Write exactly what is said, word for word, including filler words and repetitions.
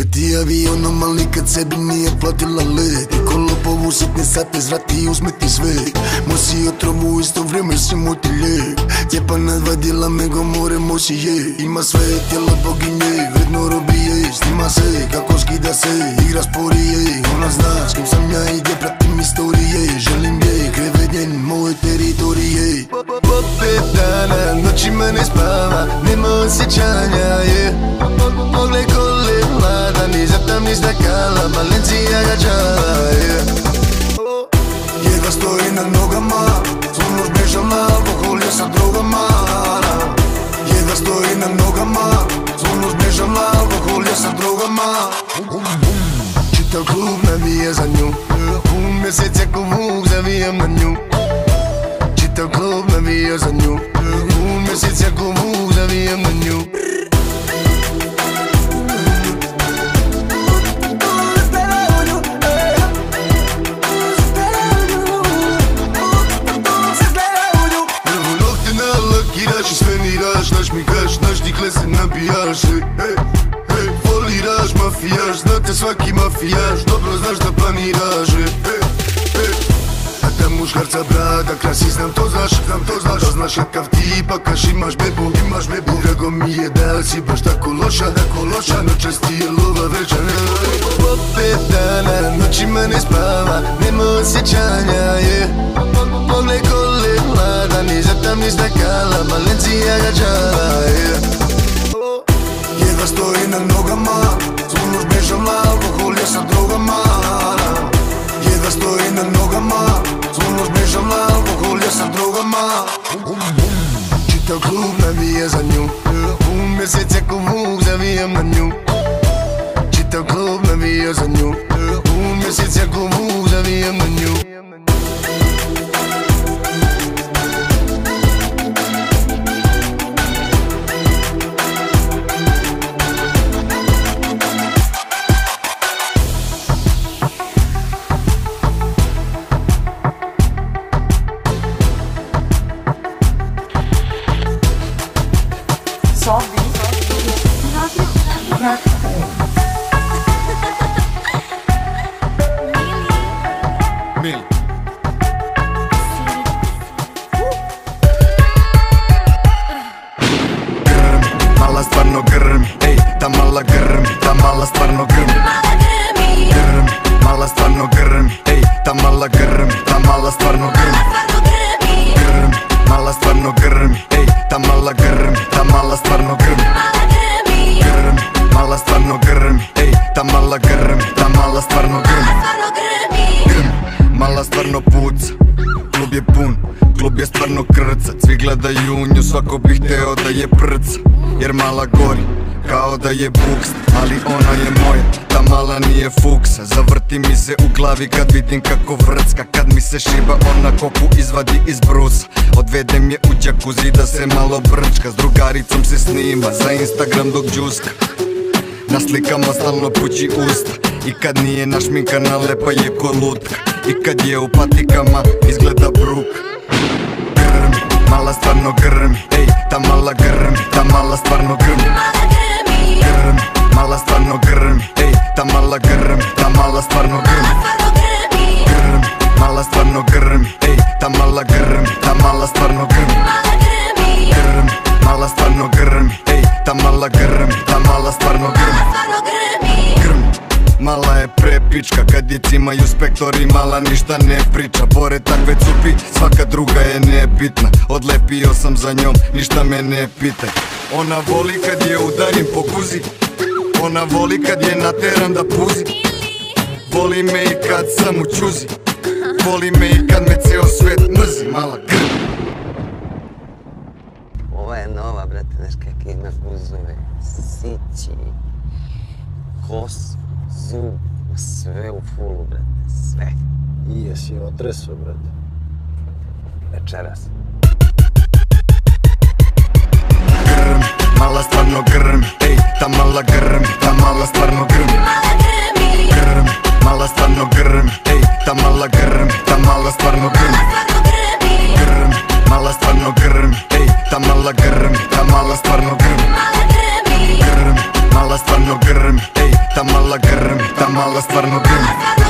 Leti avionom, al nikad sebi nije platila let. I kolopovu sitne sate zvrati i usmeti sve. Mosi otrovu, u isto vrijeme si moj ti lijek. Tjepa nadvadila me go more mosi je. Ima sve tijelo boginje, vredno robije. Snima se, kako skida se, igra sporije. Ona zna s kim sam ja i gdje pratim istorije. Želim je, krevet njen, moje teritorije. Po pet dana, noćima ne spava, nema osjećanja, je Pogled kole mlada, ni zatam ni stakala, Balenciaga čala, je Jedva stoji na nogama, svu noć bežam na alkohol, ja sa drogama. Jedva stoji na nogama, svu noć bežam na alkohol, ja sa drogama. Čitav klub navija za nju, pun mjesec jako vuk zavijam na nju. Čitav klub navija za nju, pun mjesec jako vuk zavijam na nju. I sve miraš, naš migaš, naš dikle se nabijaš. Hej, hej, foliraš, mafijaš, znate svaki mafijaš, dobro znaš da planiraš. Hej, hej, a da muškarca brada krasi, znam to znaš, znam to znaš. To znaš kakav ti pakaš, imaš bebu, imaš bebu. Drago mi je da si baš tako loša, tako loša. Noćas ti je lova vreća, ne po pet dana, noćima ne spava, nema osjećanja, je Pogled kole mlada, ni zatam ni stakala, Balenciaga čala, je Jedva stoji na nogama, svu noć bežam na alkohol, ja sa drogama. Jedva stoji na nogama, svu noć bežam na alkohol, ja sa drogama. Čitav klub navija za nju, pun mjesec jako vuk zavijam na nju. Čitav klub navija za nju, pun mjesec jako vuk zavijam na nju. Mili. Grm, mala stvarno grm, ej, ta mala grm, ta mala stvarno grm. Grm, mala stvarno grm, ej, ta mala grm, ta mala stvarno grm. Grm, mala stvarno grm, ej, ta mala grm, ta mala stvarno grm. Grm, mala stvarno grm, ej, ta mala grm, ta mala stvarno grm. Grm, mala stvarno puca, klub je pun, klub je stvarno krca. Svi gledaju nju, svako bi hteo da je prca. Jer mala gori, kao da je bukst, ali ona je moja, ta mala nije fuksa. Zavrti mi se u glavi kad vidim kako vrcka. Kad mi se šiba ona kopu izvadi iz brusa. Odvedem je u džakuzi da se malo brčka. S drugaricom se snima za Instagram dok džuska. Na slikama stalno pući usta. I kad nije našminkana lepa je ko lutka. I kad je u patikama izgleda bruk. Grm, mala stvarno grm, ej, ta mala grm, ta mala stvarno grm. Grm, mala stvarno grm, ej, ta mala grm, ta mala stvarno grm. Grm, mala stvarno grm, ej, ta mala grm, ta mala stvarno grm. Grm, mala stvarno grm, ej, ta mala grm, ta mala stvarno grm. Grm, mala je prepička, kad je cimaju spektori, mala ništa ne priča. Pored takve cupi, svaka druga je nebitna. Odlepio sam za njom, ništa me ne pitaj. Ona voli kad je udarim po guzi, ona voli kad je nateram da puzi. Voli me i kad sam u čuzi, voli me i kad me ceo svet mrzi. Mala grm. Ova je nova, brate, znaš kak ima guzove, sići, kos, zub, sve u fulu, brate, sve. I jesi otreso, brate? Večeras. Grm, mala stvarno grm, ej, ta mala grm, ta mala stvarno grm. Grm, mala stvarno grm, ej, ta mala grm, ta mala stvarno grm. Grm, mala stvarno grm, ej, ta mala grm, ta mala stvarno grm. Grm, mala mala stvarno grmi, ej, ta mala grmi, ta mala stvarno grmi.